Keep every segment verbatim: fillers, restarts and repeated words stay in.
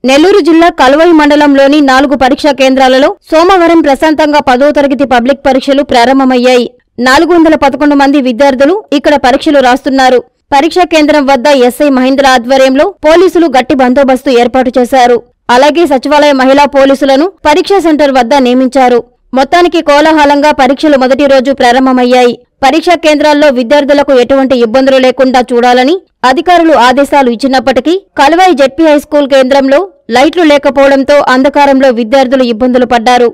నెల్లూరు జిల్లా కల్వై మండలంలోని నాలుగు పరీక్షా కేంద్రాలలో సోమవారం ప్రశాంతంగా పదో తరగతి పబ్లిక్ పరీక్షలు ప్రారంభమయ్యాయి. నాలుగు వందల పదకొండు మంది విద్యార్థులు ఇక్కడ పరీక్షలు రాస్తున్నారు. పరీక్షా కేంద్రం వద్ద ఎస్ఐ మహేంద్ర ఆధ్వర్యంలో పోలీసులు గట్టి బందోబస్తు ఏర్పాటు చేశారు. అలాగే సచివాలయ మహిళా పోలీసులను పరీక్షా సెంటర్ వద్ద నియమించారు. మొత్తానికి కోలాహలంగా పరీక్షలు మొదటి రోజు ప్రారంభమయ్యాయి. పరీక్షా కేంద్రాల్లో విద్యార్థులకు ఎటువంటి ఇబ్బందులు లేకుండా చూడాలని అధికారులు ఆదేశాలు ఇచ్చినప్పటికీ కల్వై జెడ్పీ హైస్కూల్ కేంద్రంలో లైట్లు లేకపోవడంతో అంధకారంలో విద్యార్థులు ఇబ్బందులు పడ్డారు.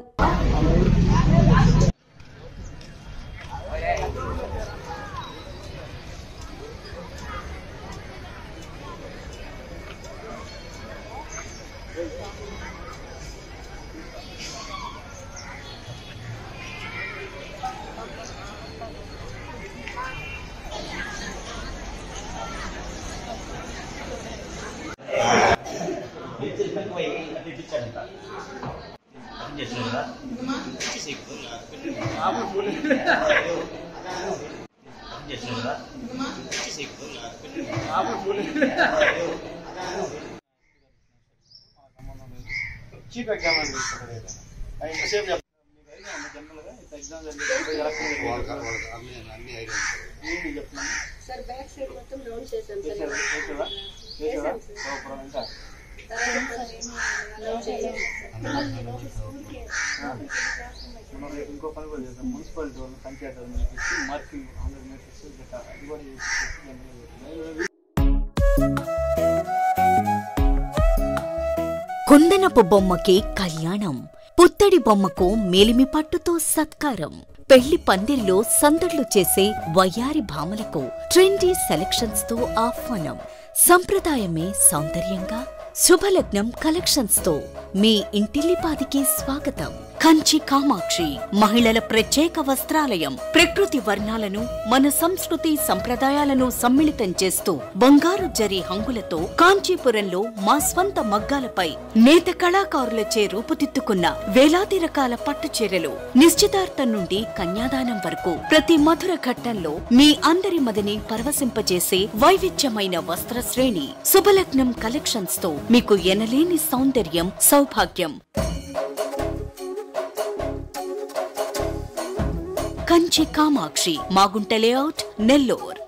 సార్ బ్యాక్ సైడ్ మొత్తం రౌండ్ చేశాం సార్. ఇంకో పని కూడా చేద్దాం. మున్సిపాలిటీ వాళ్ళు పంచాయతీ మార్కింగ్ హండ్రెడ్ మీటర్స్ అది కూడా కుందనపు బొమ్మకి కళ్యాణం, పుత్తడి బొమ్మకు మేలిమి పట్టుతో సత్కారం, పెళ్లి పందిరిలో సందడ్లు చేసే వయ్యారి భామలకు ట్రెండీ సెలక్షన్స్ తో ఆహ్వానం. సంప్రదాయమే సౌందర్యంగా శుభలగ్నం కలెక్షన్స్ తో మీ ఇంటిల్లిపాదికి స్వాగతం. కంచి కామాక్షి మహిళల ప్రత్యేక వస్త్రాలయం. ప్రకృతి వర్ణాలను మన సంస్కృతి సంప్రదాయాలను సమ్మిళితం చేస్తూ బంగారు జరి హంగులతో కాంచీపురంలో మా స్వంత మగ్గాలపై నేత కళాకారులచే రూపుదిద్దుకున్న వేలాది రకాల పట్టు చీరలు. నిశ్చితార్థం నుండి కన్యాదానం వరకు ప్రతి మధుర ఘట్టంలో మీ అందరి మదిని పరవశింపజేసే వైవిధ్యమైన వస్త్ర శ్రేణి. శుభలగ్నం కలెక్షన్స్ తో మీకు ఎనలేని సౌందర్యం సౌభాగ్యం. కంచి కామాక్షి, మాగుంట లేఅవుట్, నెల్లూరు.